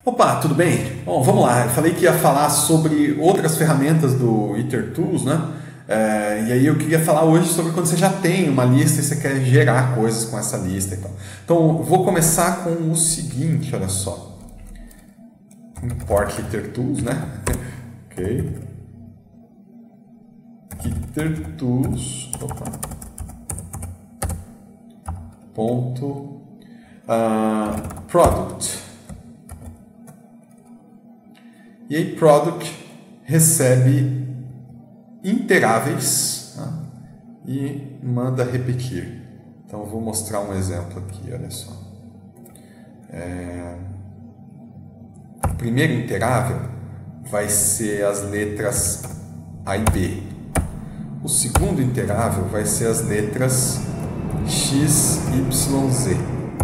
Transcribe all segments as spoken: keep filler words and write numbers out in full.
Opa, tudo bem? Bom, vamos lá. Eu falei que ia falar sobre outras ferramentas do ITerTools, né? É, e aí eu queria falar hoje sobre quando você já tem uma lista e você quer gerar coisas com essa lista e tal. Então, vou começar com o seguinte, olha só. Import ITerTools, né? Ok. ITerTools. Opa. Ponto. Uh, product. E aí, product recebe interáveis, né, e manda repetir. Então, eu vou mostrar um exemplo aqui, olha só. É... O primeiro interável vai ser as letras A e B. O segundo interável vai ser as letras X, Y, Z.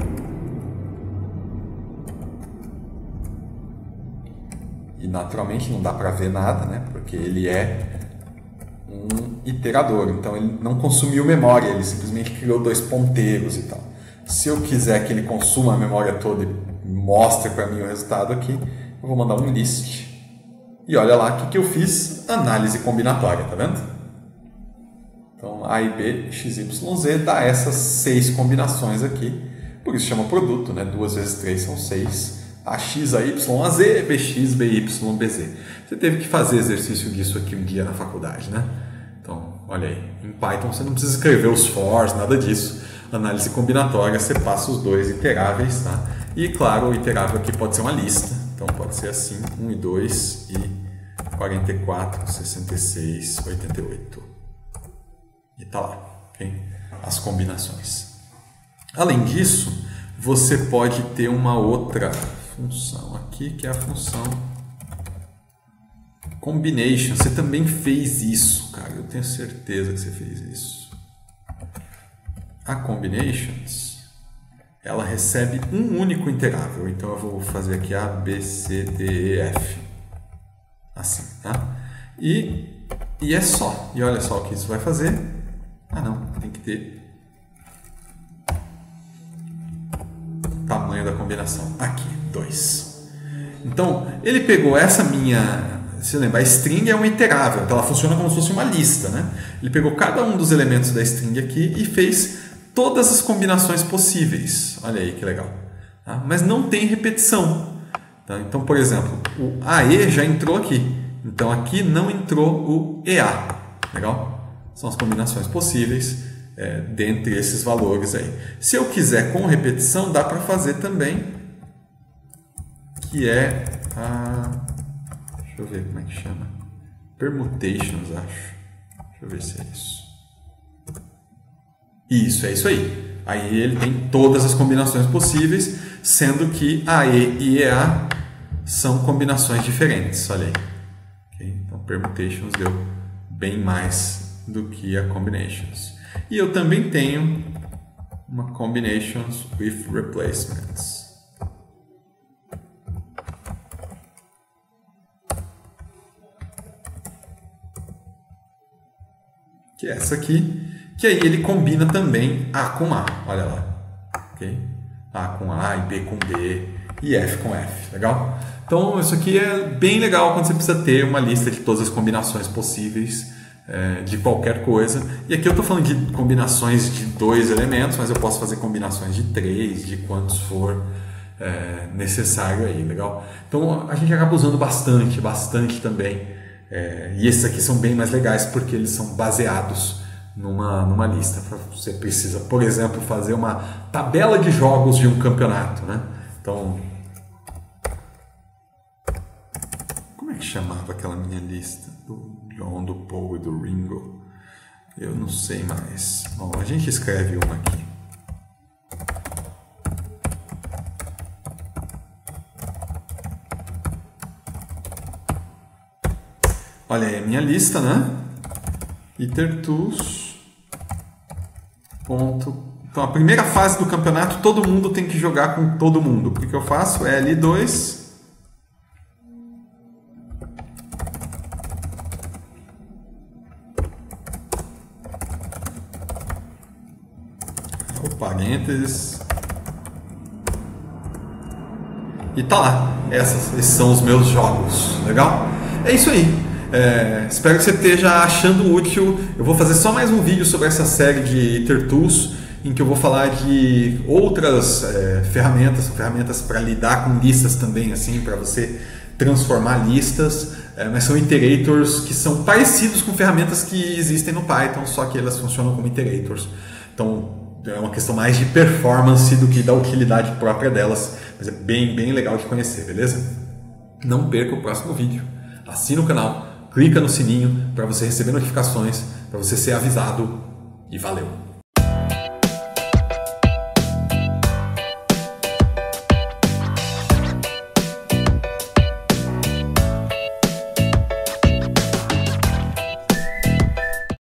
E naturalmente não dá para ver nada, né? Porque ele é um iterador, então ele não consumiu memória, ele simplesmente criou dois ponteiros e tal. Se eu quiser que ele consuma a memória toda e mostre para mim o resultado aqui, eu vou mandar um list. E olha lá o que, que eu fiz, análise combinatória, tá vendo? Então A e B, X, Y, Z dá essas seis combinações aqui, por isso chama produto, né? duas vezes três são seis. A X, A Y, A Z, B X, B Y, B Z. Você teve que fazer exercício disso aqui um dia na faculdade, né? Então, olha aí, em Python você não precisa escrever os fors, nada disso. Análise combinatória, você passa os dois iteráveis, tá? E, claro, o iterável aqui pode ser uma lista. Então, pode ser assim, um e dois e quarenta e quatro, sessenta e seis, oitenta e oito. E tá lá, ok? As combinações. Além disso, você pode ter uma outra função aqui, que é a função combination. Você também fez isso, cara. Eu tenho certeza que você fez isso. A combinations, ela recebe um único interável. Então eu vou fazer aqui A, B, C, D, E, F. Assim, tá? E, e é só. E olha só o que isso vai fazer. Ah, não. Tem que ter tamanho da combinação. Aqui, dois. Então, ele pegou essa minha... Se lembra, a string é uma iterável, então ela funciona como se fosse uma lista, né? Ele pegou cada um dos elementos da string aqui e fez todas as combinações possíveis. Olha aí que legal. Tá? Mas não tem repetição. Tá? Então, por exemplo, o A E já entrou aqui. Então, aqui não entrou o E A. Legal? São as combinações possíveis. É, dentre esses valores aí. Se eu quiser com repetição, dá para fazer também, que é a... Deixa eu ver como é que chama. Permutations, acho. Deixa eu ver se é isso. Isso, é isso aí. Aí ele tem todas as combinações possíveis, sendo que A E e E A são combinações diferentes. Olha aí. Okay? Então, permutations deu bem mais do que a combinations. E eu também tenho uma combinations with replacements. Que é essa aqui, que aí ele combina também A com A, olha lá. Okay? A com A, e B com B, e F com F, legal? Então isso aqui é bem legal quando você precisa ter uma lista de todas as combinações possíveis de qualquer coisa. E aqui eu estou falando de combinações de dois elementos, mas eu posso fazer combinações de três, de quantos for é, necessário aí, legal? Então a gente acaba usando bastante, bastante também. É, e esses aqui são bem mais legais porque eles são baseados numa, numa lista. Você precisa, por exemplo, fazer uma tabela de jogos de um campeonato, né? Então, como é que chamava aquela minha lista? Do John, do Paul e do Ringo. Eu não sei mais. Bom, a gente escreve uma aqui. Olha aí a minha lista, né? ITerTools. Ponto. Então, a primeira fase do campeonato, todo mundo tem que jogar com todo mundo. O que eu faço? L dois... parênteses, e tá lá. Essas, esses são os meus jogos. Legal? É isso aí. É, espero que você esteja achando útil. Eu vou fazer só mais um vídeo sobre essa série de Itertools, em que eu vou falar de outras é, ferramentas, ferramentas para lidar com listas também, assim, para você transformar listas, é, mas são iterators que são parecidos com ferramentas que existem no Python, só que elas funcionam como iterators. Então é uma questão mais de performance do que da utilidade própria delas, mas é bem, bem legal de conhecer, beleza? Não perca o próximo vídeo. Assina o canal, clica no sininho para você receber notificações, para você ser avisado e valeu!